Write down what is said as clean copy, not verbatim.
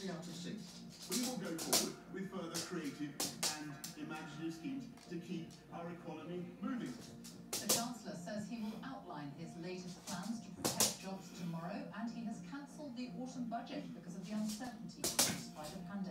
see how to sing. We will go forward with further creative and imaginative schemes to keep our economy moving. The Chancellor says he will outline his latest plans to protect jobs tomorrow, and he has cancelled the autumn budget because of the uncertainty caused by the pandemic.